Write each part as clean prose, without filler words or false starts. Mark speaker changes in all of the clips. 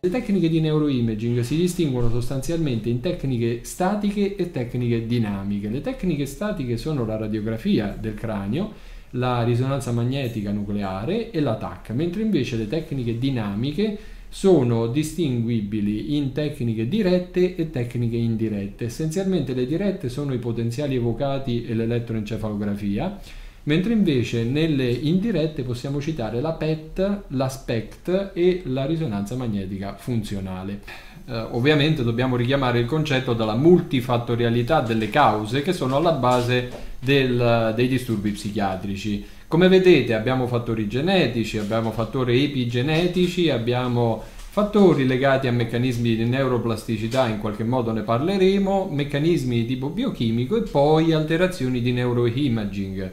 Speaker 1: Le tecniche di neuroimaging si distinguono sostanzialmente in tecniche statiche e tecniche dinamiche. Le tecniche statiche sono la radiografia del cranio, la risonanza magnetica nucleare e la TAC, mentre invece le tecniche dinamiche sono distinguibili in tecniche dirette e tecniche indirette. Essenzialmente le dirette sono i potenziali evocati e l'elettroencefalografia, mentre invece nelle indirette possiamo citare la PET, la SPECT e la risonanza magnetica funzionale. Ovviamente dobbiamo richiamare il concetto della multifattorialità delle cause che sono alla base dei disturbi psichiatrici. Come vedete abbiamo fattori genetici, abbiamo fattori epigenetici, abbiamo fattori legati a meccanismi di neuroplasticità, in qualche modo ne parleremo, meccanismi di tipo biochimico e poi alterazioni di neuroimaging.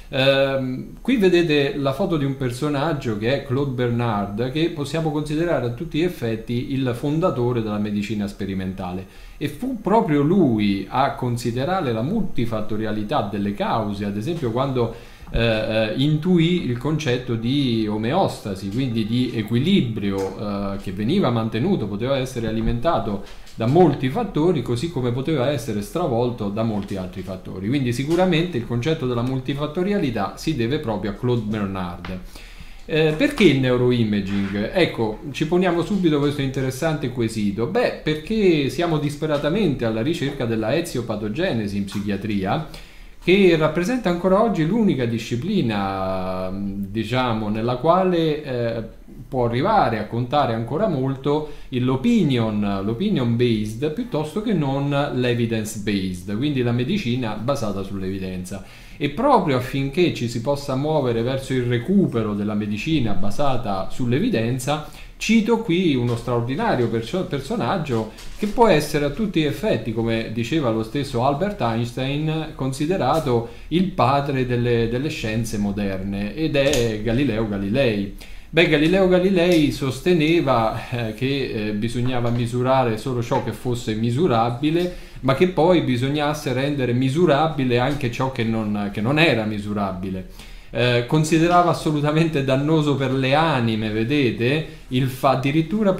Speaker 1: Qui vedete la foto di un personaggio che è Claude Bernard, che possiamo considerare a tutti gli effetti il fondatore della medicina sperimentale, e fu proprio lui a considerare la multifattorialità delle cause, ad esempio quando intuì il concetto di omeostasi, quindi di equilibrio che veniva mantenuto, poteva essere alimentato da molti fattori, così come poteva essere stravolto da molti altri fattori. Quindi sicuramente il concetto della multifattorialità si deve proprio a Claude Bernard. Perché il neuroimaging? Ecco, ci poniamo subito questo interessante quesito. Beh, perché siamo disperatamente alla ricerca della eziopatogenesi in psichiatria, che rappresenta ancora oggi l'unica disciplina, diciamo, nella quale può arrivare a contare ancora molto l'opinion based piuttosto che non l'evidence based, quindi la medicina basata sull'evidenza. E proprio affinché ci si possa muovere verso il recupero della medicina basata sull'evidenza, cito qui uno straordinario personaggio che può essere a tutti gli effetti, come diceva lo stesso Albert Einstein, considerato il padre delle scienze moderne, ed è Galileo Galilei. Beh, Galileo Galilei sosteneva che bisognava misurare solo ciò che fosse misurabile, ma che poi bisognasse rendere misurabile anche ciò che non era misurabile. Considerava assolutamente dannoso per le anime, vedete, addirittura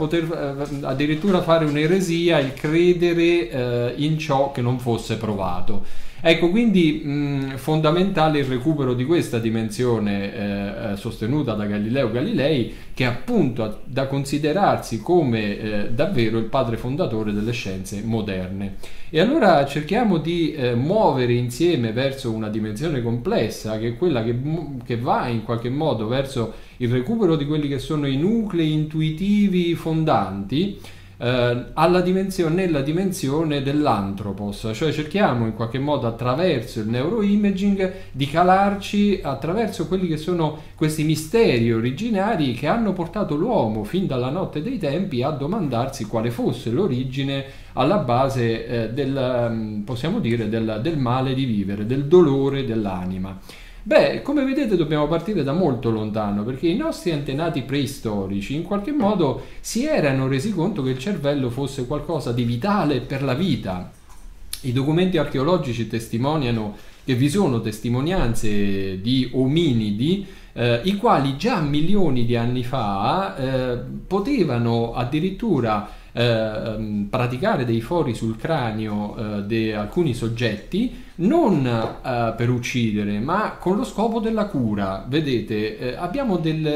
Speaker 1: fare un'eresia il credere in ciò che non fosse provato. Ecco, quindi fondamentale il recupero di questa dimensione sostenuta da Galileo Galilei, che è appunto da considerarsi come davvero il padre fondatore delle scienze moderne. E allora cerchiamo di muovere insieme verso una dimensione complessa, che è quella che va in qualche modo verso il recupero di quelli che sono i nuclei intuitivi fondanti, nella dimensione dell'antropos, cioè cerchiamo in qualche modo attraverso il neuroimaging di calarci attraverso quelli che sono questi misteri originari che hanno portato l'uomo fin dalla notte dei tempi a domandarsi quale fosse l'origine alla base possiamo dire del male di vivere, del dolore dell'anima. Beh, come vedete dobbiamo partire da molto lontano, perché i nostri antenati preistorici in qualche modo si erano resi conto che il cervello fosse qualcosa di vitale per la vita. I documenti archeologici testimoniano che vi sono testimonianze di ominidi i quali già milioni di anni fa potevano addirittura praticare dei fori sul cranio di alcuni soggetti, non per uccidere, ma con lo scopo della cura. Vedete, abbiamo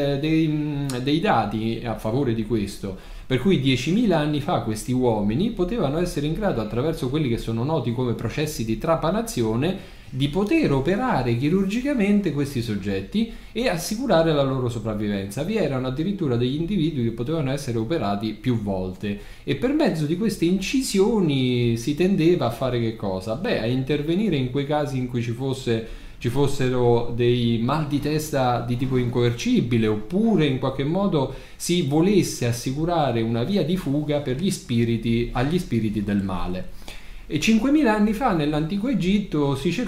Speaker 1: dei dati a favore di questo, per cui 10.000 anni fa questi uomini potevano essere in grado, attraverso quelli che sono noti come processi di trapanazione, di poter operare chirurgicamente questi soggetti e assicurare la loro sopravvivenza. Vi erano addirittura degli individui che potevano essere operati più volte, e per mezzo di queste incisioni si tendeva a fare che cosa? Beh, a intervenire in quei casi in cui ci fossero dei mal di testa di tipo incoercibile, oppure in qualche modo si volesse assicurare una via di fuga per agli spiriti del male. E 5.000 anni fa nell'antico Egitto si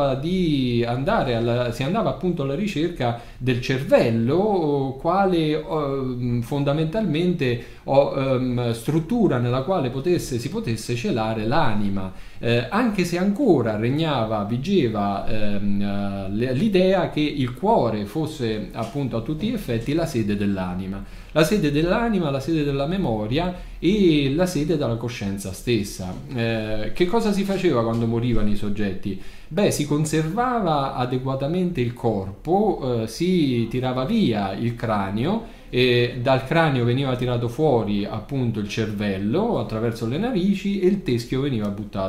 Speaker 1: andava appunto alla ricerca del cervello, quale fondamentalmente struttura nella quale si potesse celare l'anima, anche se ancora vigeva l'idea che il cuore fosse appunto a tutti gli effetti la sede dell'anima. la sede dell'anima, la sede della memoria e la sede della coscienza stessa. Che cosa si faceva quando morivano i soggetti? Beh, si conservava adeguatamente il corpo, si tirava via il cranio, e dal cranio veniva tirato fuori appunto il cervello attraverso le narici e il teschio veniva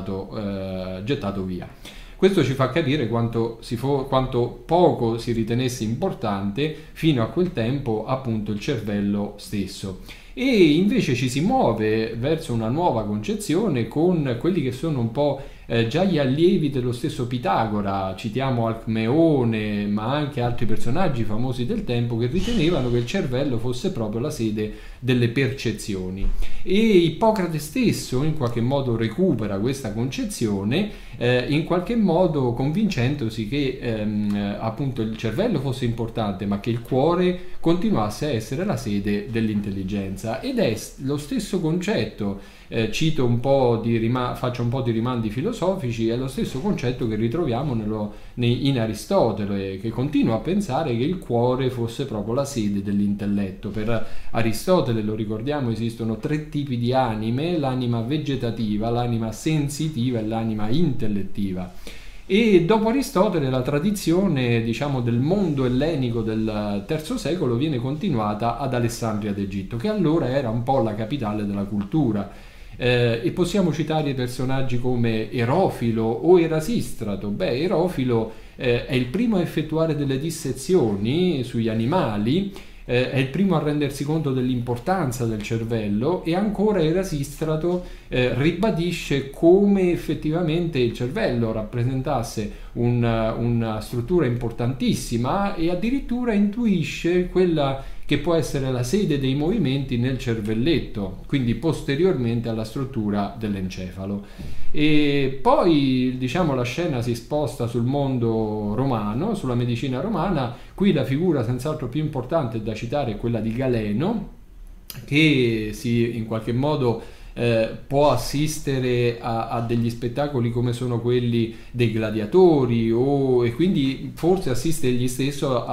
Speaker 1: gettato via. Questo ci fa capire quanto poco si ritenesse importante fino a quel tempo appunto il cervello stesso. E invece ci si muove verso una nuova concezione con quelli che sono un po' già gli allievi dello stesso Pitagora. Citiamo Alcmeone, ma anche altri personaggi famosi del tempo che ritenevano che il cervello fosse proprio la sede delle percezioni. E Ippocrate stesso in qualche modo recupera questa concezione, in qualche modo convincendosi che appunto il cervello fosse importante, ma che il cuore continuasse a essere la sede dell'intelligenza. Ed è lo stesso concetto, faccio un po' di rimandi filosofici, è lo stesso concetto che ritroviamo in Aristotele, che continua a pensare che il cuore fosse proprio la sede dell'intelletto. Per Aristotele, lo ricordiamo, esistono 3 tipi di anime: l'anima vegetativa, l'anima sensitiva e l'anima intellettiva. E dopo Aristotele la tradizione, diciamo, del mondo ellenico del III secolo viene continuata ad Alessandria d'Egitto, che allora era un po' la capitale della cultura. E possiamo citare personaggi come Erofilo o Erasistrato. Beh, Erofilo è il primo a effettuare delle dissezioni sugli animali, è il primo a rendersi conto dell'importanza del cervello, e ancora Erasistrato ribadisce come effettivamente il cervello rappresentasse una struttura importantissima, e addirittura intuisce quella che può essere la sede dei movimenti nel cervelletto, quindi posteriormente alla struttura dell'encefalo. E poi, diciamo, la scena si sposta sul mondo romano, sulla medicina romana. Qui la figura senz'altro più importante da citare è quella di Galeno, che in qualche modo può assistere a degli spettacoli come sono quelli dei gladiatori, e quindi forse assiste egli stesso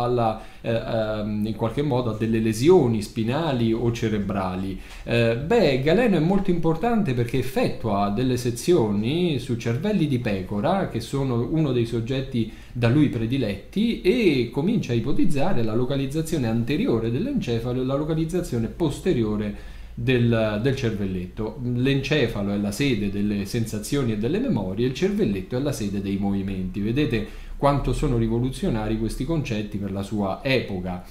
Speaker 1: in qualche modo a delle lesioni spinali o cerebrali. Galeno è molto importante perché effettua delle sezioni su cervelli di pecora, che sono uno dei soggetti da lui prediletti, e comincia a ipotizzare la localizzazione anteriore dell'encefalo e la localizzazione posteriore del cervelletto. L'encefalo è la sede delle sensazioni e delle memorie, il cervelletto è la sede dei movimenti. Vedete quanto sono rivoluzionari questi concetti per la sua epoca.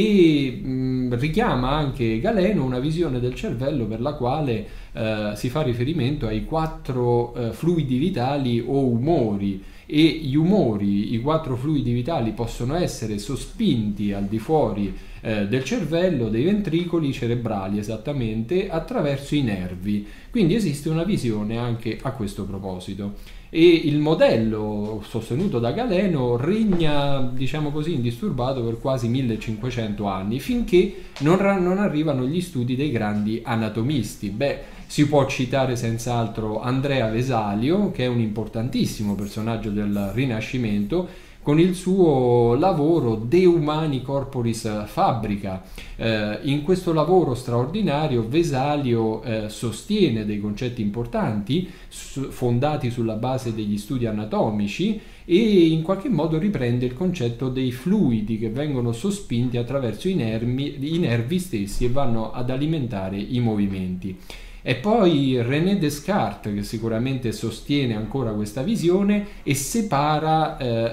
Speaker 1: E richiama anche Galeno una visione del cervello per la quale si fa riferimento ai 4 fluidi vitali o umori, e gli umori, i 4 fluidi vitali, possono essere sospinti al di fuori del cervello, dei ventricoli cerebrali esattamente, attraverso i nervi. Quindi esiste una visione anche a questo proposito. E il modello sostenuto da Galeno regna, diciamo così, indisturbato per quasi 1500 anni, finché non arrivano gli studi dei grandi anatomisti. Si può citare senz'altro Andrea Vesalio, che è un importantissimo personaggio del Rinascimento, con il suo lavoro De Humani Corporis Fabrica. In questo lavoro straordinario Vesalio sostiene dei concetti importanti fondati sulla base degli studi anatomici, e in qualche modo riprende il concetto dei fluidi che vengono sospinti attraverso i nervi stessi e vanno ad alimentare i movimenti. E poi René Descartes, che sicuramente sostiene ancora questa visione e separa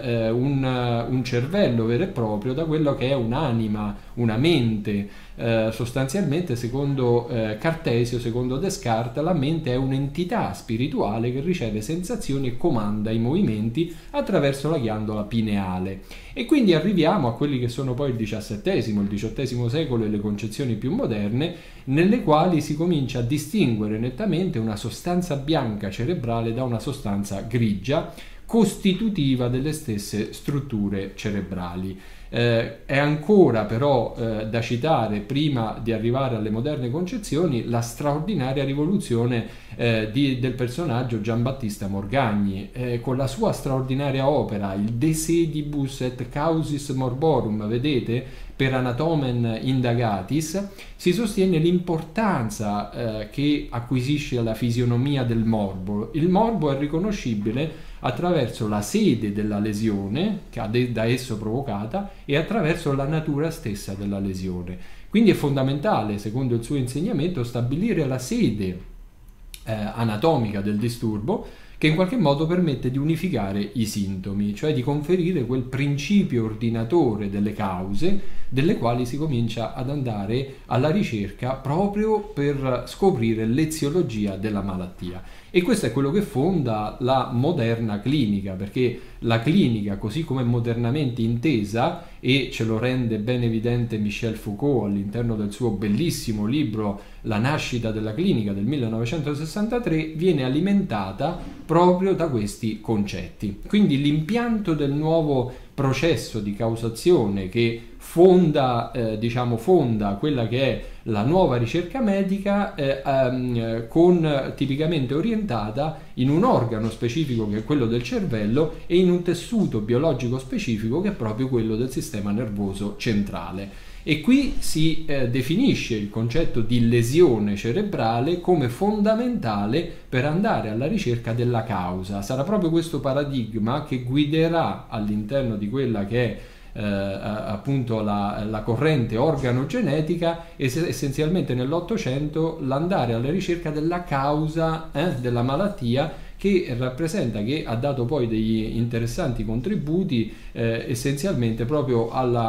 Speaker 1: un cervello vero e proprio da quello che è un'anima, una mente. Sostanzialmente, secondo Cartesio, secondo Descartes, la mente è un'entità spirituale che riceve sensazioni e comanda i movimenti attraverso la ghiandola pineale. E quindi arriviamo a quelli che sono poi il XVIII secolo e le concezioni più moderne, nelle quali si comincia a distinguere nettamente una sostanza bianca cerebrale da una sostanza grigia, costitutiva delle stesse strutture cerebrali. È ancora però da citare, prima di arrivare alle moderne concezioni, la straordinaria rivoluzione del personaggio Giambattista Morgagni, con la sua straordinaria opera il De Sedibus et Causis Morborum, vedete, per Anatomen Indagatis, si sostiene l'importanza che acquisisce la fisionomia del morbo. Il morbo è riconoscibile attraverso la sede della lesione da esso provocata e attraverso la natura stessa della lesione. Quindi è fondamentale, secondo il suo insegnamento, stabilire la sede anatomica del disturbo, che in qualche modo permette di unificare i sintomi, cioè di conferire quel principio ordinatore delle cause delle quali si comincia ad andare alla ricerca proprio per scoprire l'eziologia della malattia. E questo è quello che fonda la moderna clinica, perché la clinica, così come modernamente intesa, e ce lo rende ben evidente Michel Foucault all'interno del suo bellissimo libro La nascita della clinica del 1963, viene alimentata proprio da questi concetti. Quindi l'impianto del nuovo processo di causazione che fonda quella che è la nuova ricerca medica, tipicamente orientata in un organo specifico che è quello del cervello e in un tessuto biologico specifico che è proprio quello del sistema nervoso centrale. E qui si definisce il concetto di lesione cerebrale come fondamentale per andare alla ricerca della causa. Sarà proprio questo paradigma che guiderà all'interno di quella che è appunto la corrente organogenetica, essenzialmente nell'Ottocento, l'andare alla ricerca della causa della malattia, che ha dato poi degli interessanti contributi essenzialmente proprio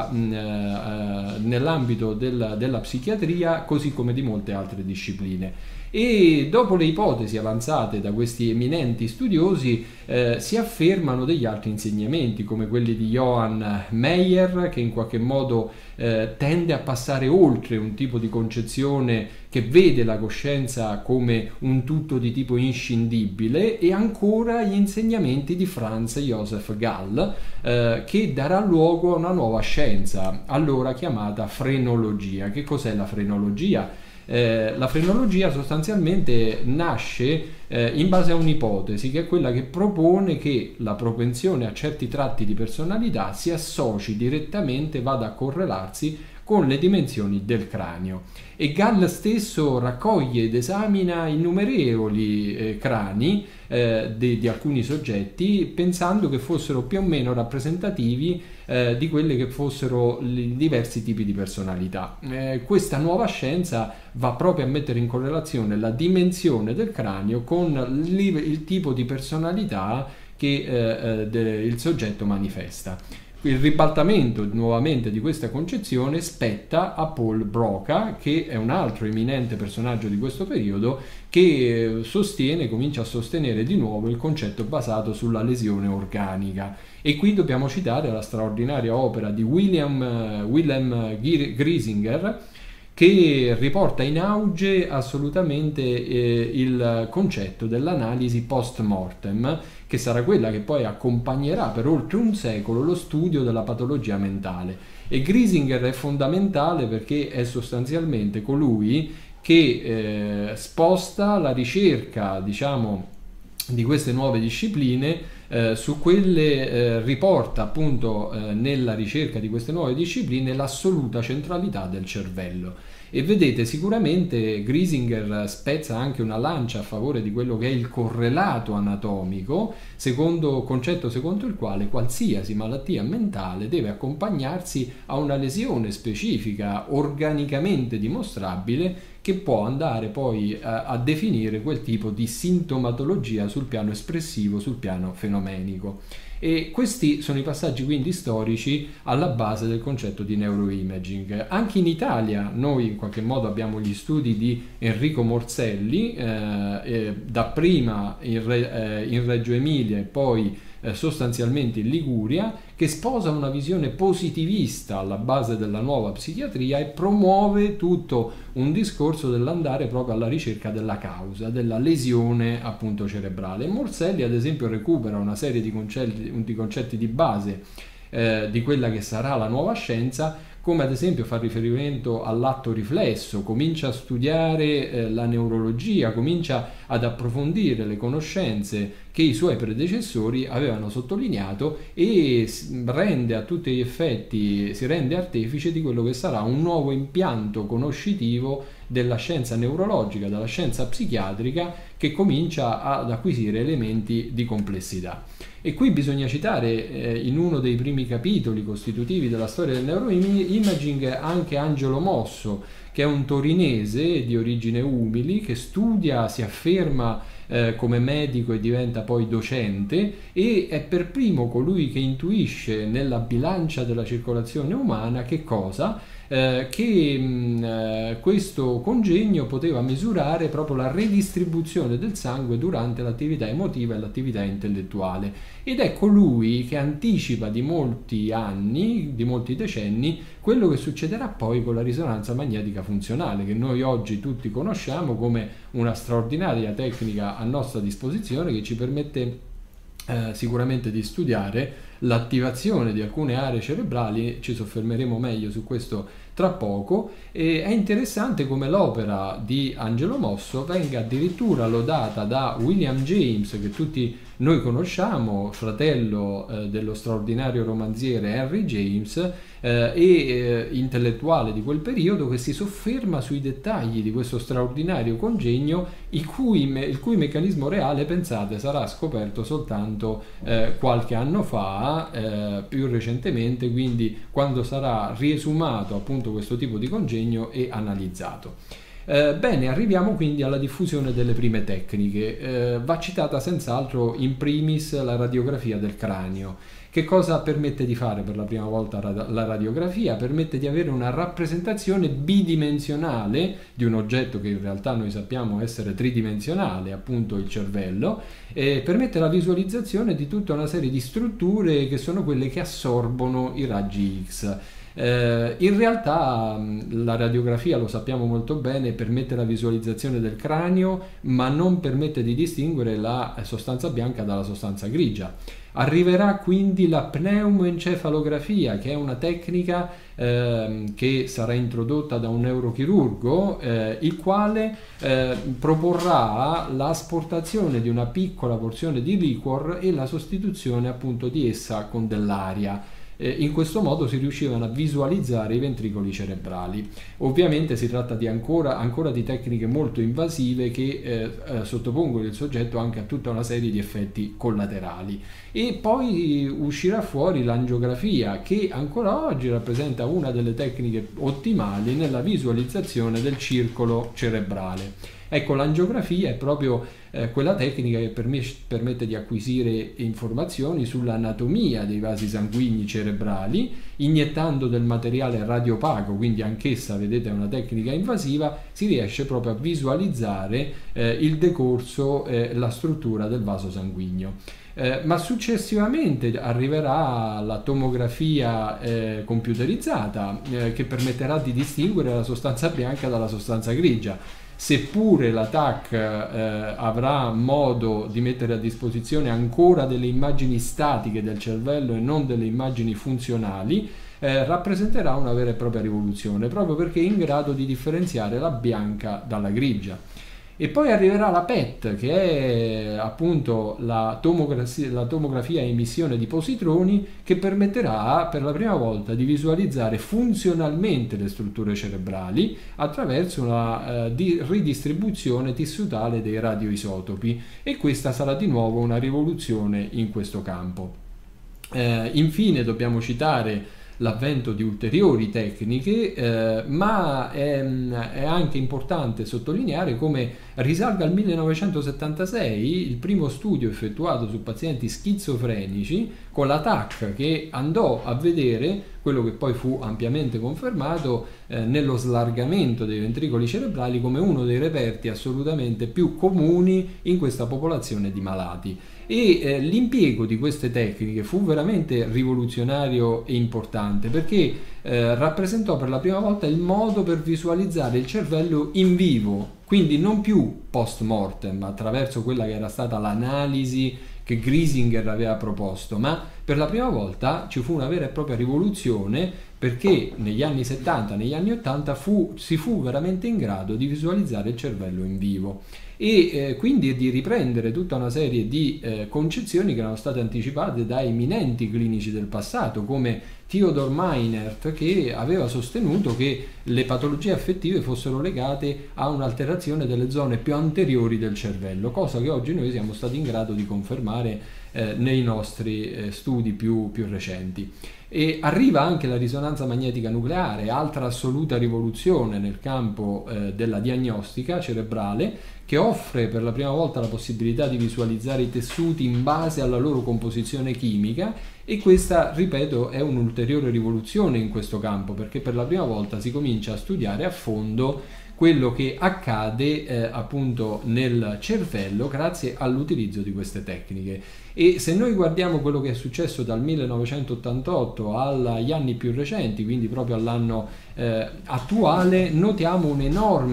Speaker 1: nell'ambito della psichiatria, così come di molte altre discipline. E dopo le ipotesi avanzate da questi eminenti studiosi si affermano degli altri insegnamenti, come quelli di Johann Meyer, che in qualche modo tende a passare oltre un tipo di concezione che vede la coscienza come un tutto di tipo inscindibile, e ancora gli insegnamenti di Franz Joseph Gall, che darà luogo a una nuova scienza, allora chiamata frenologia. Che cos'è la frenologia? La frenologia sostanzialmente nasce in base a un'ipotesi, che è quella che propone che la propensione a certi tratti di personalità si associ direttamente, vada a correlarsi con le dimensioni del cranio. E Gall stesso raccoglie ed esamina innumerevoli crani di alcuni soggetti, pensando che fossero più o meno rappresentativi di quelle che fossero i diversi tipi di personalità. Questa nuova scienza va proprio a mettere in correlazione la dimensione del cranio con il tipo di personalità che il soggetto manifesta. Il ribaltamento nuovamente di questa concezione spetta a Paul Broca, che è un altro eminente personaggio di questo periodo, che comincia a sostenere di nuovo il concetto basato sulla lesione organica. E qui dobbiamo citare la straordinaria opera di Wilhelm Griesinger, che riporta in auge assolutamente il concetto dell'analisi post mortem, che sarà quella che poi accompagnerà per oltre un secolo lo studio della patologia mentale. E Griesinger è fondamentale perché è sostanzialmente colui che sposta la ricerca, di queste nuove discipline su quelle, riporta appunto nella ricerca di queste nuove discipline l'assoluta centralità del cervello. E vedete, sicuramente Griesinger spezza anche una lancia a favore di quello che è il correlato anatomico, concetto secondo il quale qualsiasi malattia mentale deve accompagnarsi a una lesione specifica, organicamente dimostrabile, che può andare poi a definire quel tipo di sintomatologia sul piano espressivo, sul piano fenomenico. E questi sono i passaggi quindi storici alla base del concetto di neuroimaging. Anche in Italia noi in qualche modo abbiamo gli studi di Enrico Morselli, dapprima in Reggio Emilia e poi sostanzialmente in Liguria, che sposa una visione positivista alla base della nuova psichiatria e promuove tutto un discorso dell'andare proprio alla ricerca della causa, della lesione appunto cerebrale. Morselli ad esempio recupera una serie di concetti di base di quella che sarà la nuova scienza, come ad esempio fa riferimento all'atto riflesso, comincia a studiare la neurologia, comincia ad approfondire le conoscenze che i suoi predecessori avevano sottolineato e rende a tutti gli effetti, si rende artefice di quello che sarà un nuovo impianto conoscitivo della scienza neurologica, della scienza psichiatrica, che comincia ad acquisire elementi di complessità. E qui bisogna citare in uno dei primi capitoli costitutivi della storia del neuroimaging anche Angelo Mosso, che è un torinese di origine umili, che studia, si afferma come medico e diventa poi docente, e è per primo colui che intuisce nella bilancia della circolazione umana che cosa? Che questo congegno poteva misurare proprio la redistribuzione del sangue durante l'attività emotiva e l'attività intellettuale, ed è colui che anticipa di molti anni, di molti decenni, quello che succederà poi con la risonanza magnetica funzionale, che noi oggi tutti conosciamo come una straordinaria tecnica a nostra disposizione, che ci permette sicuramente di studiare l'attivazione di alcune aree cerebrali. Ci soffermeremo meglio su questo tra poco. E è interessante come l'opera di Angelo Mosso venga addirittura lodata da William James, che tutti noi conosciamo, fratello dello straordinario romanziere Henry James, e intellettuale di quel periodo, che si sofferma sui dettagli di questo straordinario congegno, il cui meccanismo reale, pensate, sarà scoperto soltanto qualche anno fa, più recentemente, quindi quando sarà riesumato appunto questo tipo di congegno e analizzato. Bene, arriviamo quindi alla diffusione delle prime tecniche. Va citata senz'altro in primis la radiografia del cranio. Che cosa permette di fare per la prima volta la radiografia? Permette di avere una rappresentazione bidimensionale di un oggetto che in realtà noi sappiamo essere tridimensionale, appunto il cervello, e permette la visualizzazione di tutta una serie di strutture che sono quelle che assorbono i raggi X. In realtà la radiografia, lo sappiamo molto bene, permette la visualizzazione del cranio, ma non permette di distinguere la sostanza bianca dalla sostanza grigia. Arriverà quindi la pneumoencefalografia, che è una tecnica che sarà introdotta da un neurochirurgo, il quale proporrà l'asportazione di una piccola porzione di liquor e la sostituzione appunto di essa con dell'aria. In questo modo si riuscivano a visualizzare i ventricoli cerebrali. Ovviamente si tratta di ancora di tecniche molto invasive che sottopongono il soggetto anche a tutta una serie di effetti collaterali. E poi uscirà fuori l'angiografia, che ancora oggi rappresenta una delle tecniche ottimali nella visualizzazione del circolo cerebrale. Ecco, l'angiografia è proprio quella tecnica che permette di acquisire informazioni sull'anatomia dei vasi sanguigni cerebrali, iniettando del materiale radiopaco, quindi anch'essa, vedete, è una tecnica invasiva. Si riesce proprio a visualizzare il decorso, la struttura del vaso sanguigno. Ma successivamente arriverà la tomografia computerizzata, che permetterà di distinguere la sostanza bianca dalla sostanza grigia. Seppure la TAC avrà modo di mettere a disposizione ancora delle immagini statiche del cervello e non delle immagini funzionali, rappresenterà una vera e propria rivoluzione, proprio perché è in grado di differenziare la bianca dalla grigia. E poi arriverà la PET, che è appunto la tomografia a emissione di positroni, che permetterà per la prima volta di visualizzare funzionalmente le strutture cerebrali attraverso una ridistribuzione tissutale dei radioisotopi, e questa sarà di nuovo una rivoluzione in questo campo. Infine dobbiamo citare l'avvento di ulteriori tecniche, ma è anche importante sottolineare come risalga al 1976 il primo studio effettuato su pazienti schizofrenici con la TAC, che andò a vedere quello che poi fu ampiamente confermato nello slargamento dei ventricoli cerebrali come uno dei reperti assolutamente più comuni in questa popolazione di malati. E l'impiego di queste tecniche fu veramente rivoluzionario e importante, perché rappresentò per la prima volta il modo per visualizzare il cervello in vivo, quindi non più post mortem attraverso quella che era stata l'analisi che Griesinger aveva proposto, ma per la prima volta ci fu una vera e propria rivoluzione, perché negli anni 70, negli anni 80 si fu veramente in grado di visualizzare il cervello in vivo e quindi di riprendere tutta una serie di concezioni che erano state anticipate da eminenti clinici del passato, come Theodor Meinert, che aveva sostenuto che le patologie affettive fossero legate a un'alterazione delle zone più anteriori del cervello, cosa che oggi noi siamo stati in grado di confermare nei nostri studi più recenti. E arriva anche la risonanza magnetica nucleare, altra assoluta rivoluzione nel campo della diagnostica cerebrale, che offre per la prima volta la possibilità di visualizzare i tessuti in base alla loro composizione chimica, e questa, ripeto, è un'ulteriore rivoluzione in questo campo, perché per la prima volta si comincia a studiare a fondo quello che accade appunto nel cervello grazie all'utilizzo di queste tecniche. E se noi guardiamo quello che è successo dal 1988 agli anni più recenti, quindi proprio all'anno attuale, notiamo un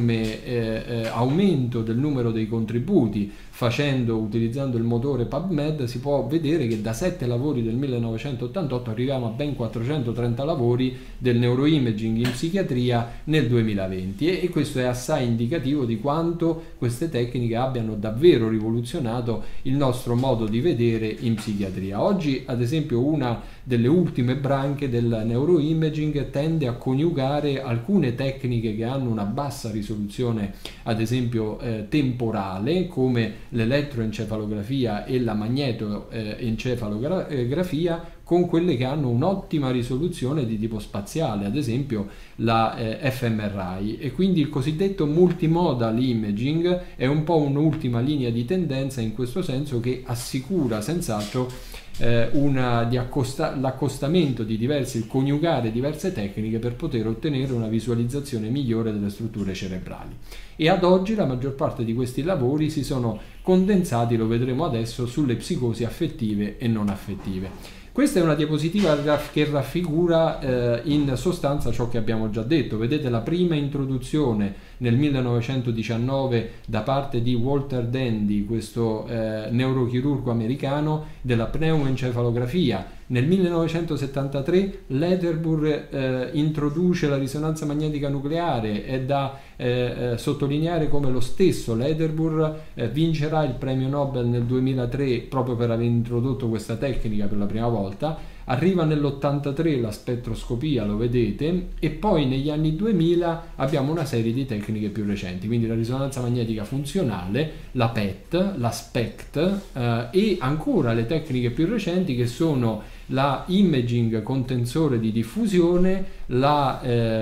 Speaker 1: enorme aumento del numero dei contributi. Utilizzando il motore PubMed, si può vedere che da 7 lavori del 1988 arriviamo a ben 430 lavori del neuroimaging in psichiatria nel 2020, e questo è assai indicativo di quanto queste tecniche abbiano davvero rivoluzionato il nostro modo di vedere in psichiatria. Oggi, ad esempio, una delle ultime branche del neuroimaging tende a coniugare alcune tecniche che hanno una bassa risoluzione, ad esempio temporale, come l'elettroencefalografia e la magnetoencefalografia, con quelle che hanno un'ottima risoluzione di tipo spaziale, ad esempio la fMRI, e quindi il cosiddetto multimodal imaging è un po' un'ultima linea di tendenza in questo senso, che assicura senz'altro l'accostamento di il coniugare diverse tecniche per poter ottenere una visualizzazione migliore delle strutture cerebrali. E ad oggi la maggior parte di questi lavori si sono condensati, lo vedremo adesso, sulle psicosi affettive e non affettive. Questa è una diapositiva che raffigura in sostanza ciò che abbiamo già detto. Vedete la prima introduzione nel 1919 da parte di Walter Dandy, questo neurochirurgo americano, della pneumoencefalografia. Nel 1973 Lederburg introduce la risonanza magnetica nucleare. È da sottolineare come lo stesso Lederburg vincerà il premio Nobel nel 2003 proprio per aver introdotto questa tecnica per la prima volta. Arriva nell'83 la spettroscopia, lo vedete, e poi negli anni 2000 abbiamo una serie di tecniche più recenti, quindi la risonanza magnetica funzionale, la PET, la SPECT e ancora le tecniche più recenti che sono la imaging con tensore di diffusione, la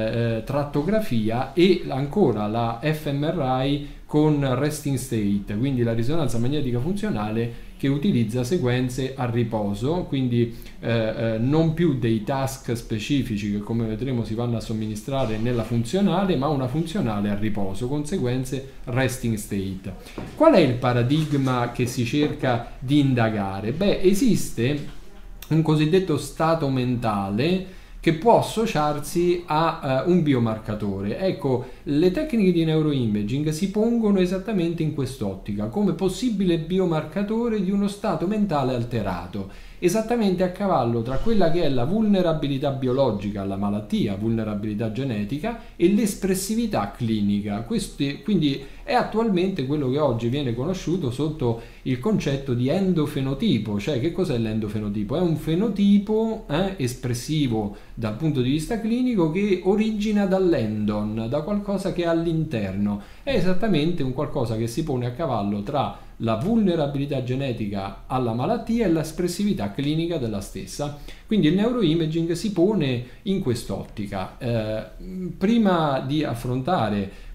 Speaker 1: trattografia e ancora la fMRI con resting state, quindi la risonanza magnetica funzionale che utilizza sequenze a riposo, quindi non più dei task specifici che, come vedremo, si vanno a somministrare nella funzionale, ma una funzionale a riposo con sequenze resting state. Qual è il paradigma che si cerca di indagare? Beh, esiste un cosiddetto stato mentale che può associarsi a un biomarcatore. Ecco, le tecniche di neuroimaging si pongono esattamente in quest'ottica, come possibile biomarcatore di uno stato mentale alterato, esattamente a cavallo tra quella che è la vulnerabilità biologica alla malattia, vulnerabilità genetica, e l'espressività clinica. Quindi è attualmente quello che oggi viene conosciuto sotto il concetto di endofenotipo. Cioè, che cos'è l'endofenotipo? È un fenotipo espressivo dal punto di vista clinico che origina dall'endon, da qualcosa che è all'interno. È esattamente un qualcosa che si pone a cavallo tra la vulnerabilità genetica alla malattia e l'espressività clinica della stessa. Quindi il neuroimaging si pone in quest'ottica. Prima di affrontare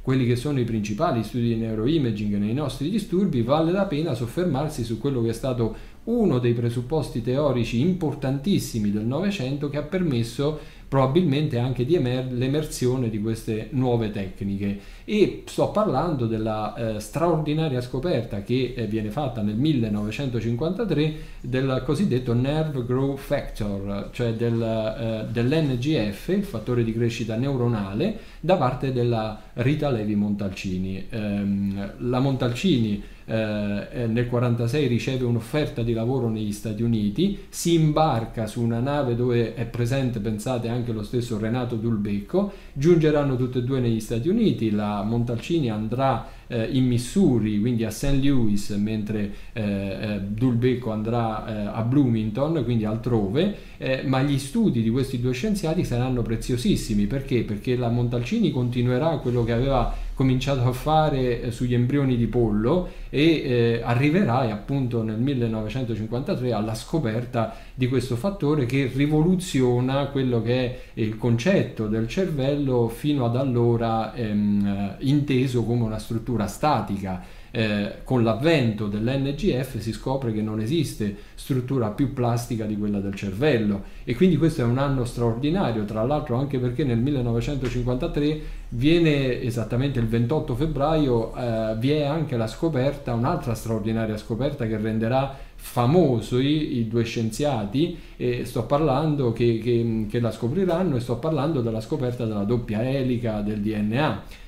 Speaker 1: quelli che sono i principali studi di neuroimaging nei nostri disturbi, vale la pena soffermarsi su quello che è stato uno dei presupposti teorici importantissimi del Novecento, che ha permesso probabilmente anche di l'emersione di queste nuove tecniche. E sto parlando della straordinaria scoperta che viene fatta nel 1953 del cosiddetto Nerve Growth Factor, cioè dell'NGF, il fattore di crescita neuronale, da parte della Rita Levi Montalcini. La Montalcini nel 1946 riceve un'offerta di lavoro negli Stati Uniti, si imbarca su una nave dove è presente, pensate, anche lo stesso Renato Dulbecco. Giungeranno tutte e due negli Stati Uniti, la Montalcini andrà in Missouri, quindi a St. Louis, mentre Dulbecco andrà a Bloomington, quindi altrove, ma gli studi di questi due scienziati saranno preziosissimi. Perché? Perché la Montalcini continuerà quello che aveva cominciato a fare sugli embrioni di pollo e arriverà appunto nel 1953 alla scoperta di questo fattore che rivoluziona quello che è il concetto del cervello fino ad allora inteso come una struttura statica. Con l'avvento dell'NGF si scopre che non esiste struttura più plastica di quella del cervello, e quindi questo è un anno straordinario, tra l'altro anche perché nel 1953 viene, esattamente il 28 febbraio, vi è anche la scoperta, un'altra straordinaria scoperta che renderà famosi i due scienziati, e sto parlando che la scopriranno, e sto parlando della scoperta della doppia elica del DNA.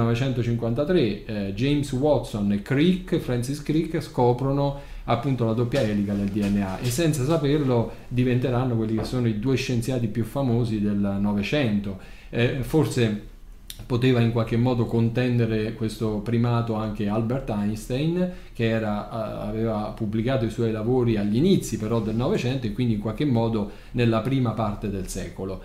Speaker 1: 1953 James Watson e Francis Crick scoprono appunto la doppia elica del DNA, e senza saperlo diventeranno quelli che sono i due scienziati più famosi del Novecento. Forse poteva in qualche modo contendere questo primato anche Albert Einstein, che aveva pubblicato i suoi lavori agli inizi però del Novecento, e quindi in qualche modo nella prima parte del secolo.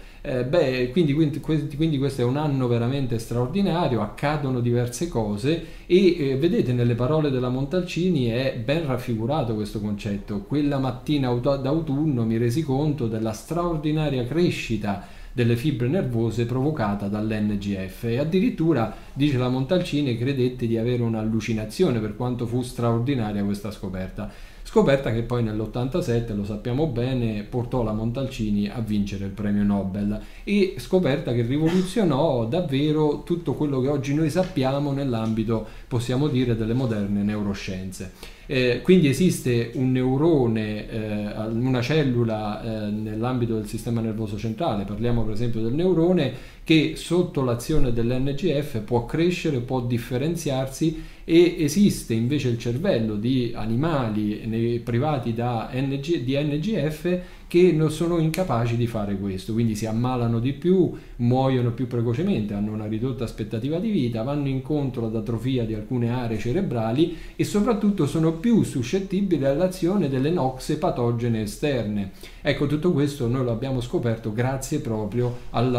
Speaker 1: Quindi questo è un anno veramente straordinario, accadono diverse cose, e vedete, nelle parole della Montalcini è ben raffigurato questo concetto. Quella mattina d'autunno mi resi conto della straordinaria crescita delle fibre nervose provocata dall'NGF, e addirittura, dice la Montalcini, credette di avere un'allucinazione per quanto fu straordinaria questa scoperta che poi nell'87, lo sappiamo bene, portò la Montalcini a vincere il premio Nobel, e scoperta che rivoluzionò davvero tutto quello che oggi noi sappiamo nell'ambito, possiamo dire, delle moderne neuroscienze. Quindi esiste un neurone, una cellula nell'ambito del sistema nervoso centrale, parliamo per esempio del neurone, che sotto l'azione dell'NGF può crescere, può differenziarsi, e esiste invece il cervello di animali privati di NGF che non sono incapaci di fare questo, quindi si ammalano di più, muoiono più precocemente, hanno una ridotta aspettativa di vita, vanno incontro ad atrofia di alcune aree cerebrali, e soprattutto sono più suscettibili all'azione delle noxe patogene esterne. Ecco, tutto questo noi lo abbiamo scoperto grazie proprio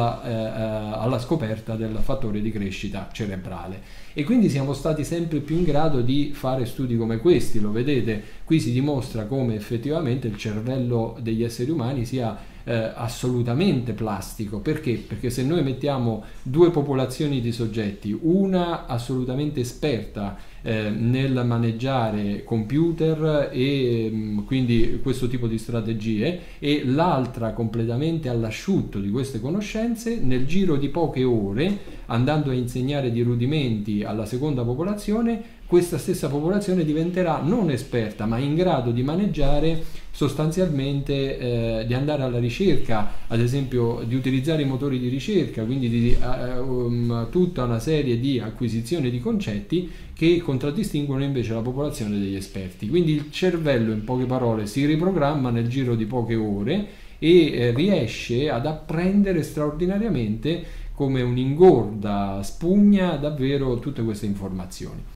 Speaker 1: alla scoperta del fattore di crescita cerebrale. E quindi siamo stati sempre più in grado di fare studi come questi. Lo vedete, qui si dimostra come effettivamente il cervello degli esseri umani sia assolutamente plastico. Perché? Perché se noi mettiamo due popolazioni di soggetti, una assolutamente esperta nel maneggiare computer e quindi questo tipo di strategie, e l'altra completamente all'asciutto di queste conoscenze, nel giro di poche ore, andando a insegnare di rudimenti alla seconda popolazione, questa stessa popolazione diventerà non esperta ma in grado di maneggiare sostanzialmente, di andare alla ricerca, ad esempio di utilizzare i motori di ricerca, quindi di tutta una serie di acquisizioni di concetti che contraddistinguono invece la popolazione degli esperti. Quindi il cervello, in poche parole, si riprogramma nel giro di poche ore e riesce ad apprendere straordinariamente, come un'ingorda spugna, davvero tutte queste informazioni.